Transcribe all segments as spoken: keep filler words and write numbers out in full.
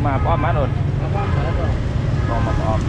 mà bom má rồi còn mà bom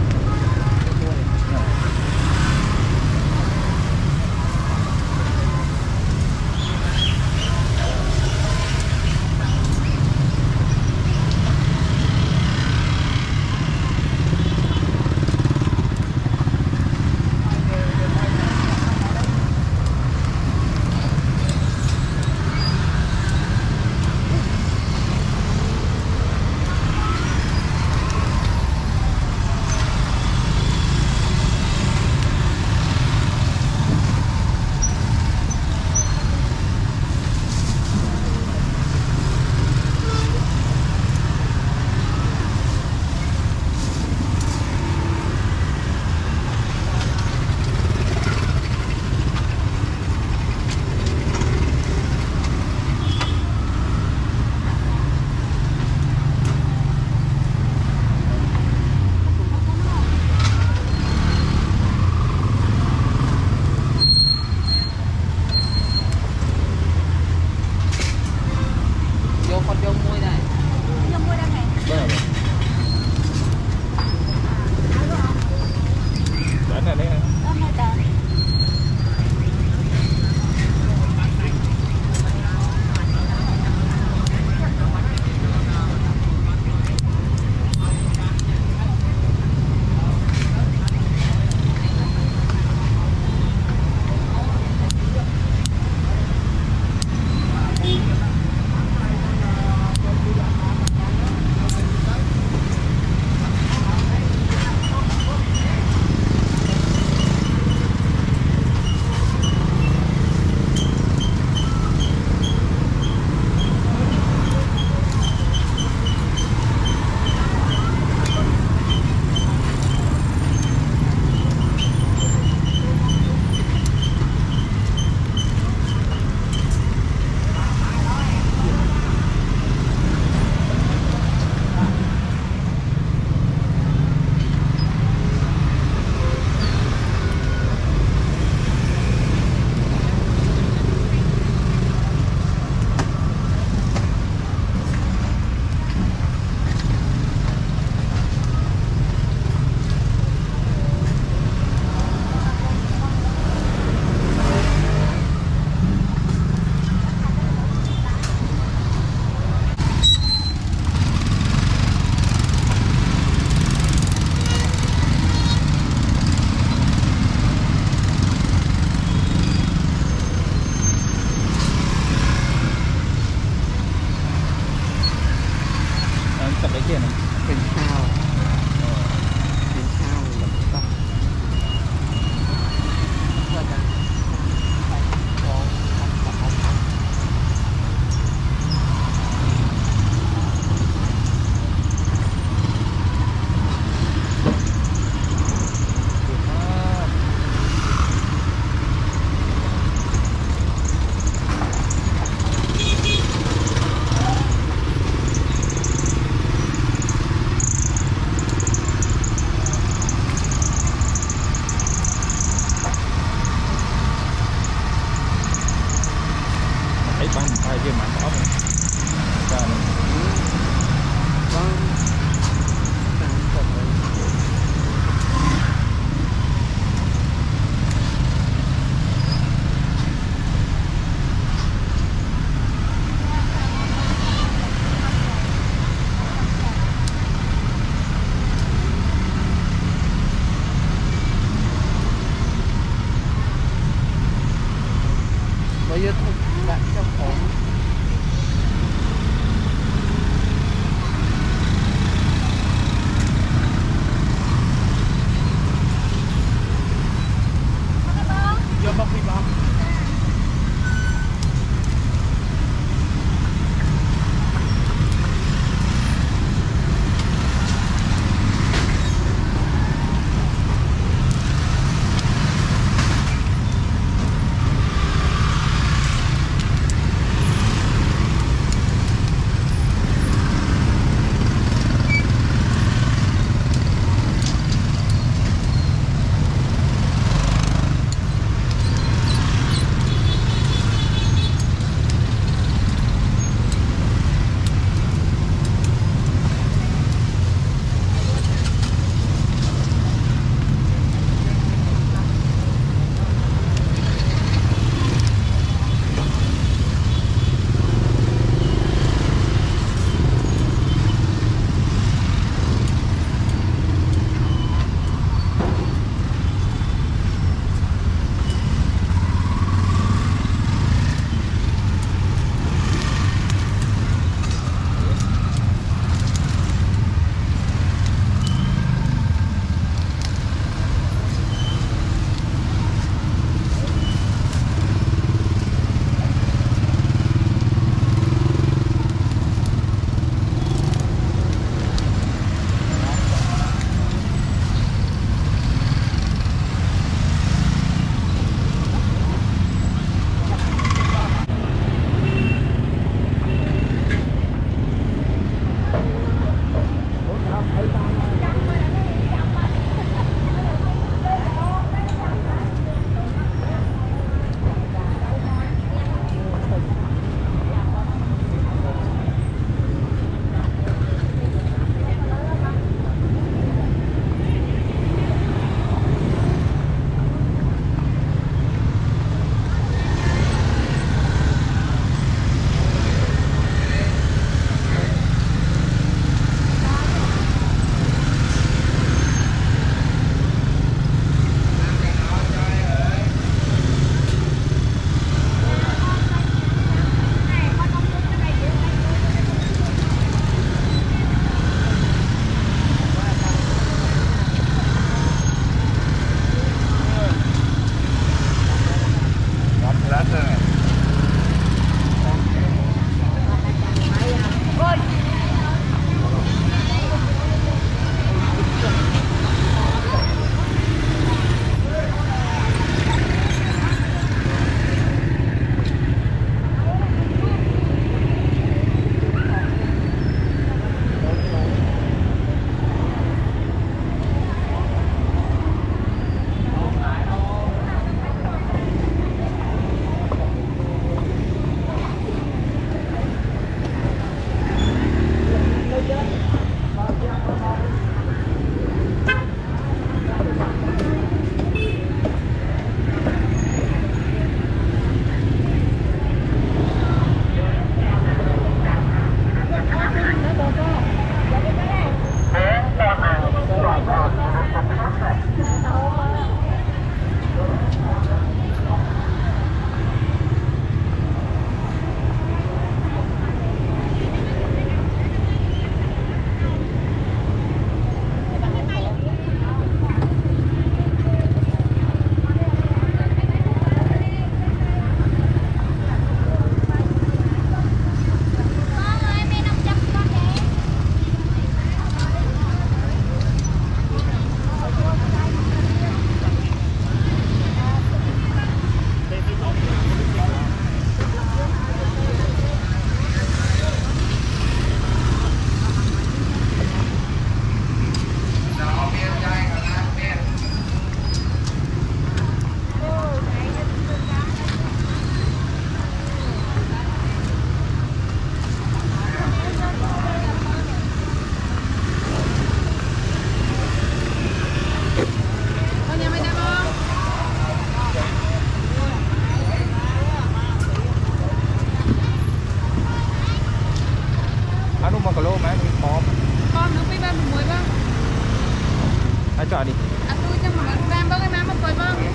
ai chọn đi à tôi nhưng mà làm bông cái má mà cười bông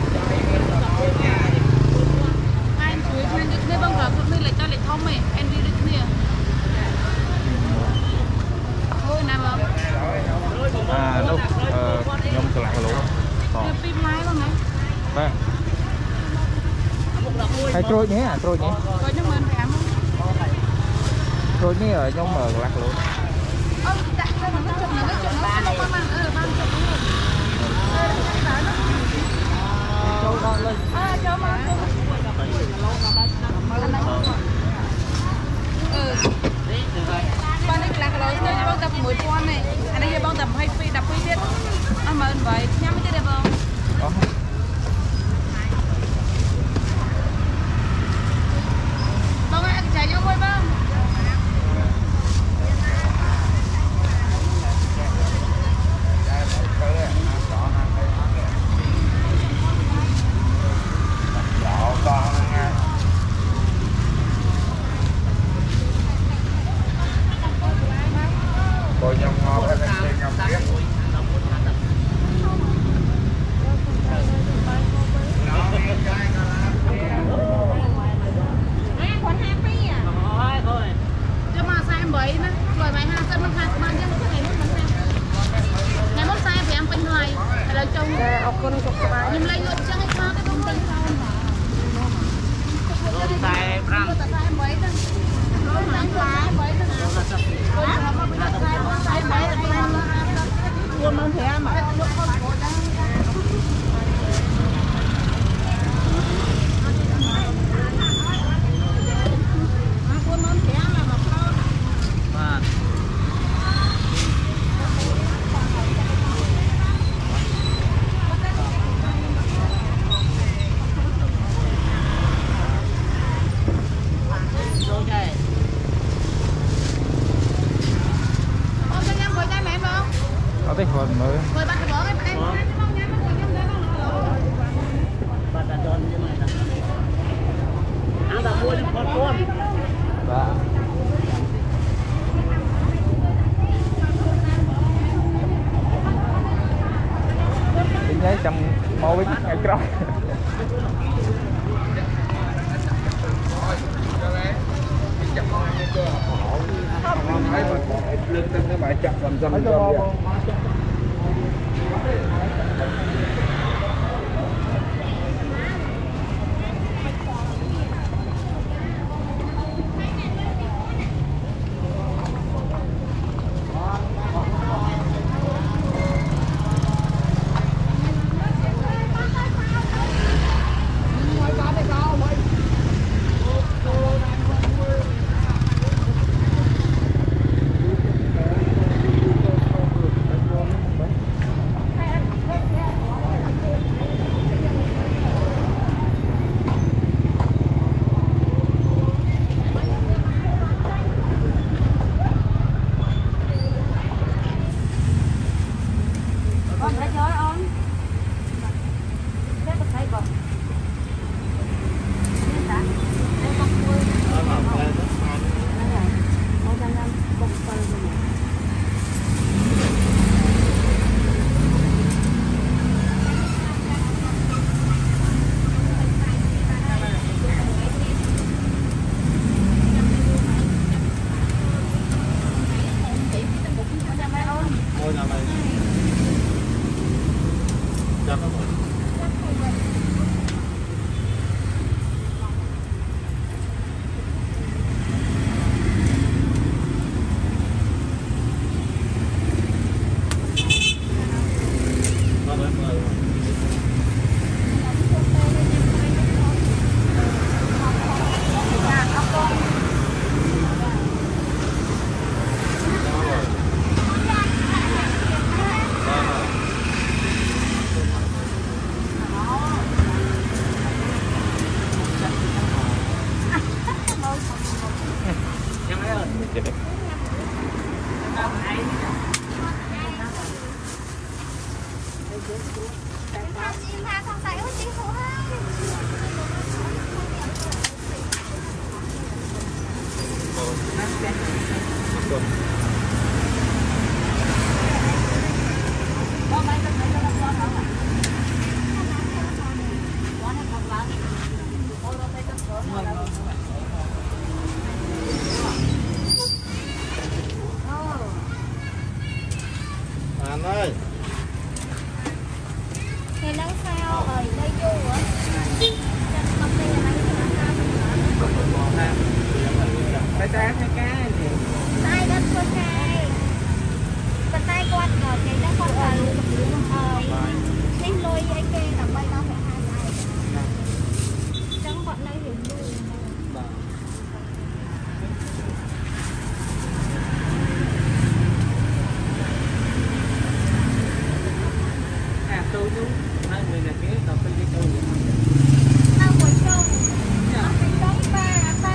anh chuối nên những cái bông gà cũng như là cho lại thông mày anh đi được nè thôi nào bông à đâu nhom cái lạc lỗ còn pin máy luôn này vâng hay trôi nhé à trôi nhé coi nhưng mà anh phải ăn trôi nhé ở nhom ở lạc lỗ ơ tại sao nó chụp nó chụp nó không có mang ở ban chụp à cho mà ừ ban này lạc lỗ tôi bông tập mũi con này anh ấy bông tập hay phi đập phi thiết à mà vậy nhắm cái đẹp không bông ơi chạy vô ngồi bông coi nhom ngon cái này nhom biết cho mà sai em bấy nè rồi mày ha cân nó hai mang cho nó ngày mốt mình ngày mốt sai thì em bên ngoài là trông nhưng lấy ngược cho cái khoa cái bông tay sau sai răng sai em bấy nè rồi mà anh khóa bấy nè rồi nó có bây giờ sai sai bấy là luôn mong thế mà cái phần mới rồi bạn bỏ cái em không nhá nó còn trong đó bạn đã chọn như này nè ăn đã mua con con dạ tính giấy trong máu với ngày cọc thấy mà lên trên cái bãi chặt làm dầm dầm vậy Bông bay Anh ơi. Ngày nắng sao ở đây vô á. Phải trái mấy cái gì? Tay đất có cái. Còn tay con ở cái đất con là ờ nên lôi ấy kê là bay nó phải hai ngày. Chẳng bọn này hiểu luôn. À tôi chú hai người là cái đầu tư đi tôi vậy. Tao ngồi trông. Nó phải trông ba ta.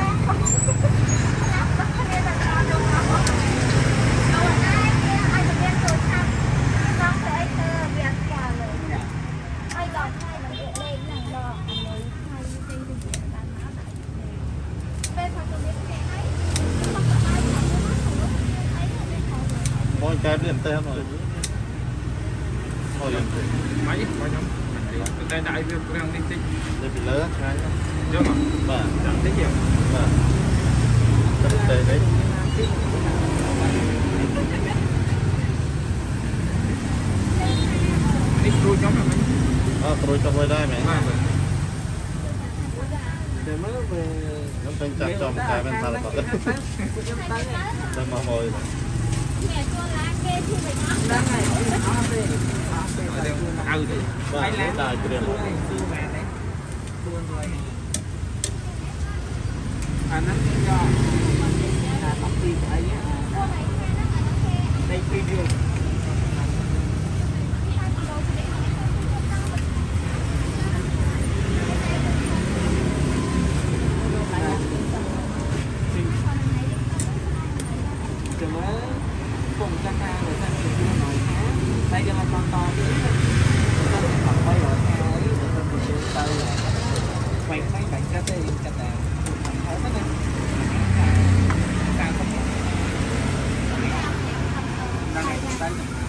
Nên là tao đâu có. Đâu là ai kia ai được biết tôi thăm. Xong thì ai tơ việc cả rồi. Ai lọt hai là điện lên nàng đỏ. Anh ấy hai đi đi đi điện bàn máu lại. Bên phải tôi biết cái ấy. Không có ai mà nó nói không có ấy là bên họ rồi. Con cái điện tên rồi. Thôi điện tên. Mấy bao nhiêu? Cái đại việc đang đi tích. Đây bị lớn cái. Chưa mà. Vâng. Chẳng tích nhiều. Vâng. Cái tên đấy. Đi tôi nhóm là mấy. Ờ, tôi cho voi đây mẹ. Để mới về. Nó tên chặt cho một cái bên ta là còn đấy. Đây mà ngồi. Mẹ cho lá kê thì phải ngắm. Đang này. Ừ thì. Vâng, cái đài cái điện. À nó cho là công ty của ấy đây video rồi mới cùng cha ca rồi sang video nói khác đây cho nó con to chứ tôi sẽ học quay lại theo ấy để tôi cùng chơi tay quay mấy bạn cái tên cái nào mình thấy cái này càng không đang ngày tay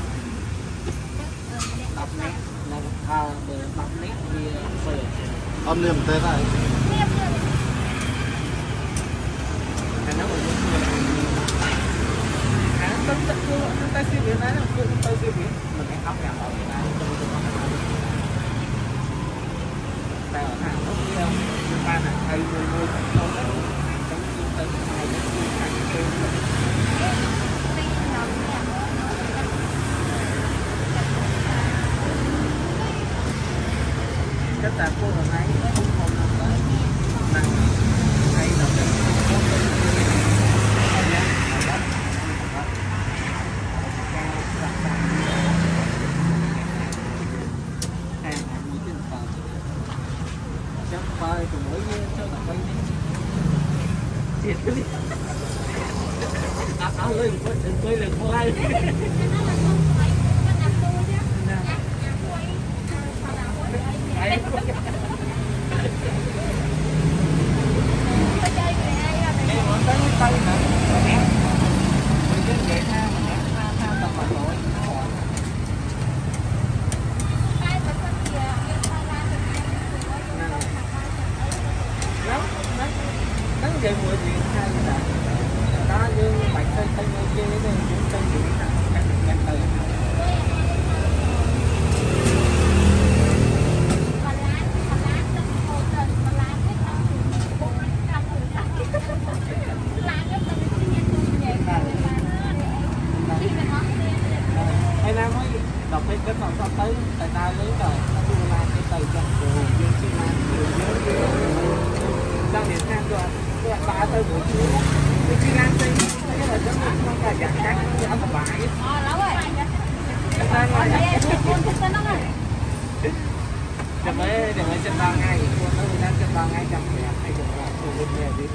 đọc nét là à đọc nét thì sờ Âm liềm tên này. anh nói một à tôi tự tôi tay siêu việt này là tôi tôi siêu việt mình hãy học làm ở việt nam tại ở hàng lúc kia ba này thầy mười mười đâu đó trong từ hai đến hai cái tà cô hồi nãy không không làm tới năng hay là cái không có bài của mỗi cho là quay đi thiệt cái gì áo áo lên quay quay lên quay tay hả mình cái vậy ha ha ha tập mặt rồi nắng về mùa chuyện hay là đó như bạn tên tên người kia nên cũng tên chuyện là các các từ hay nam mới đọc cái cái phần sau tới tại ta lấy rồi nó đưa ra cái từ trong của dương Sina đang điện sang rồi các bạn ba tới buổi chiều cái Sina thì cái là giống như con gà chặt cắt cái ấm bãi ờ lắm rồi cái ta ngoài để mới để mới trên ba ngày cô nó đang trên ba ngày trong nhà hay được là cô lên nhà đi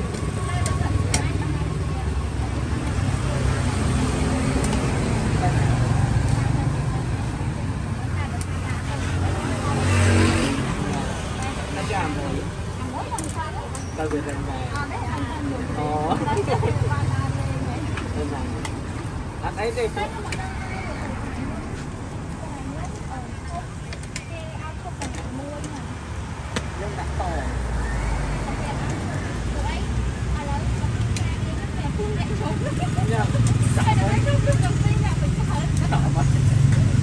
nó cho ăn rồi tao về trên này ồ anh ấy đi nhưng đặt to nha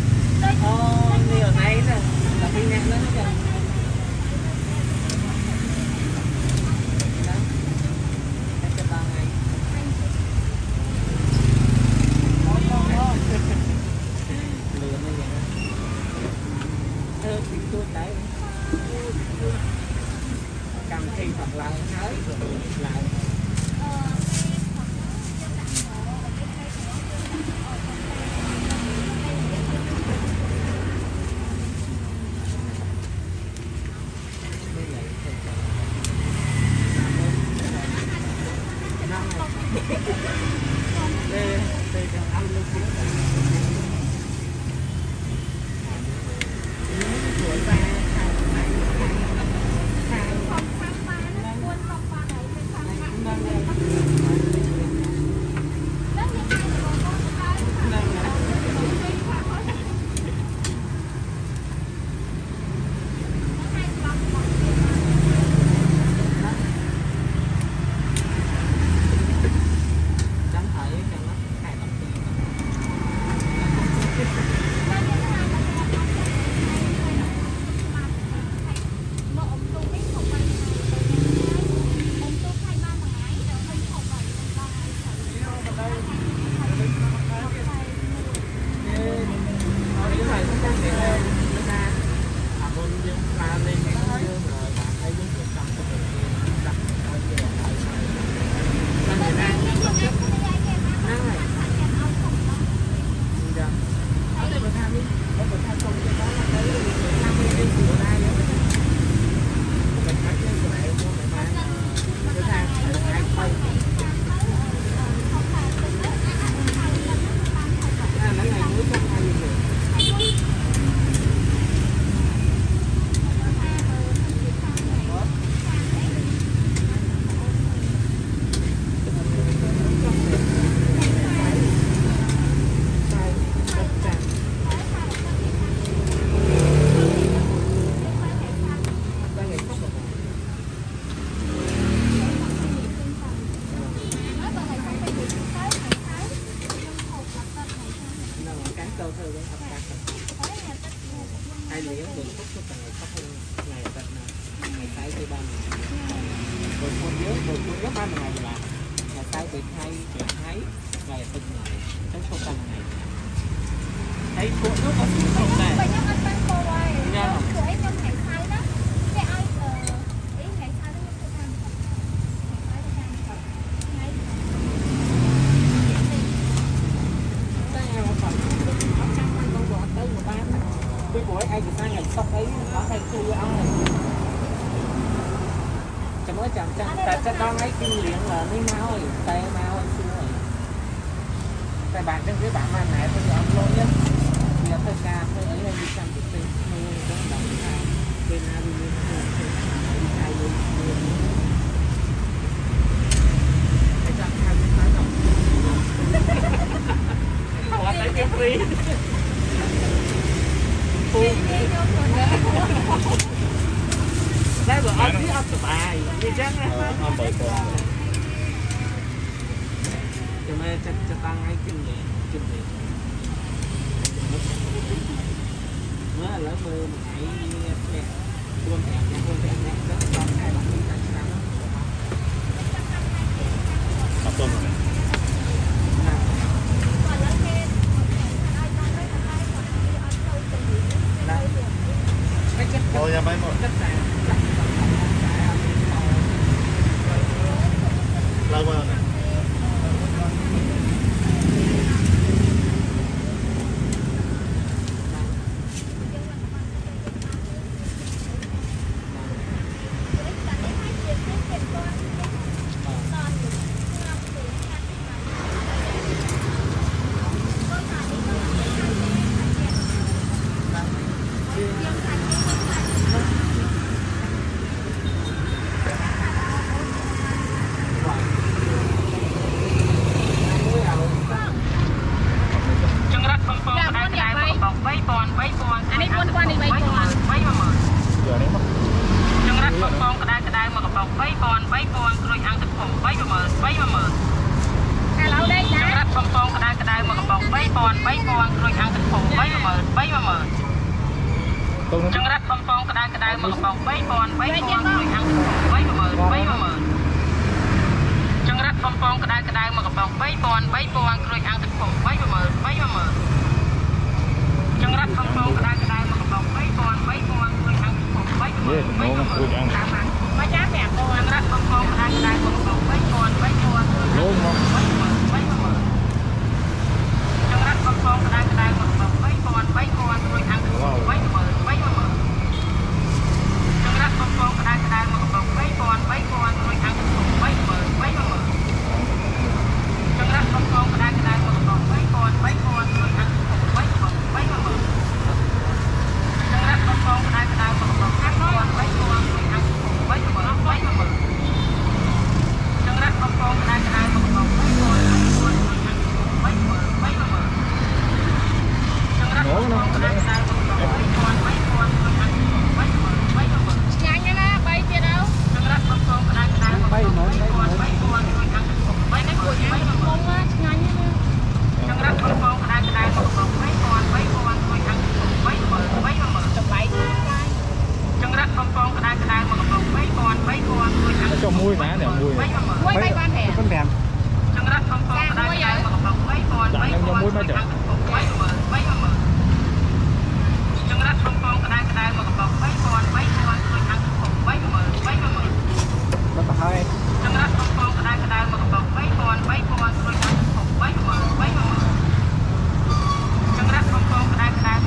Hãy subscribe cho kênh Ghiền Mì Gõ để không bỏ lỡ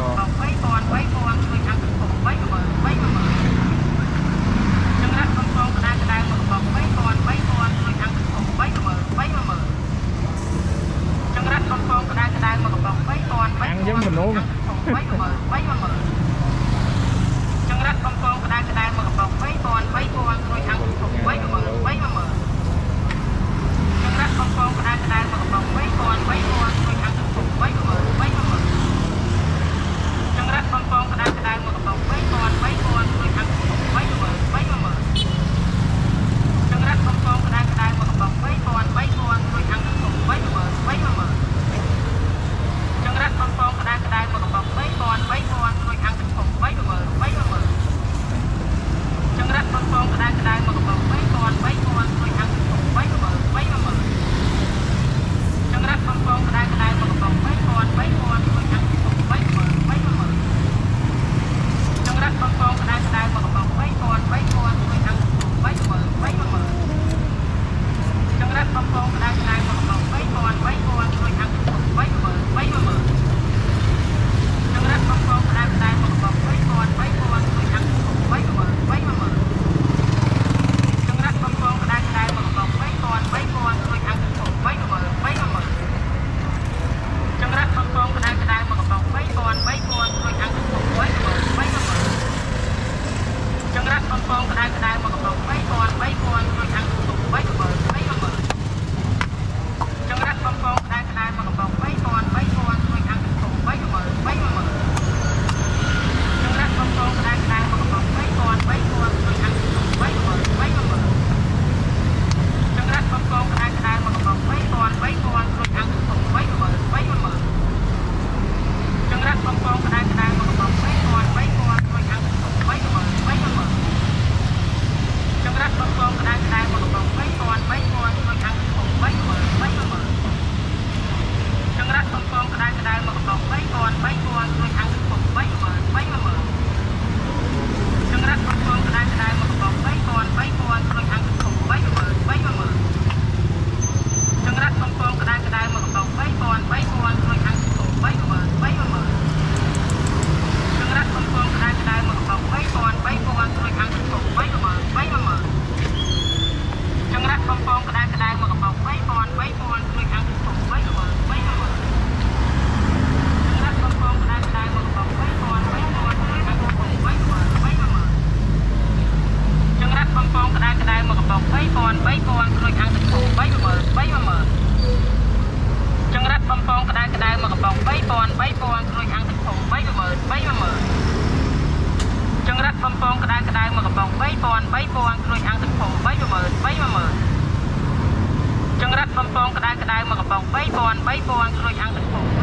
bọc bay con bay con người ăn thực phẩm bay mà mờ bay mà mờ chẳng rắc con con cái đai cái đai mà bọc bay con bay con người ăn thực phẩm bay mà mờ bay mà mờ chẳng rắc con con cái đai cái đai mà bọc bay con bay con người ăn thực phẩm bay mà mờ bay mà mờ chẳng rắc con con cái đai cái đai mà bọc bay con bay con người ăn thực phẩm bay mà mờ bay mà mờ chẳng rắc con con cái đai cái đai mà bọc bay con bay con người ăn thực phẩm bay mà mờ bay mà mờ chẳng rắc con con cái đai cái đai mà bọc bay con bay con người ăn thực phẩm bay mà mờ bay mà mờ chẳng rắc con con cái đai cái đai mà bọc bay con bay con người ăn thực phẩm bay mà mờ bay mà mờ chẳng rắc con con cái đai cái đai mà bọc bay con bay con người ăn thực phẩm bay mà mờ bay mà mờ chẳng rắc con con cái đai cái đai mà bọc bay con bay con người ăn thực phẩm bay mà mờ bay mà mờ chẳng rắc con con cái đai cái đai mà bọc bay con 3 10000ចង្រិតបំពងក្តៅក្តៅមកកំប៉ុង3 3 000ក្រួយអាំងទឹកធំ3 10000 3 10000ចង្រិតបំពងក្តៅក្តៅមកកំប៉ុង3 3 000ក្រួយអាំងទឹកធំ3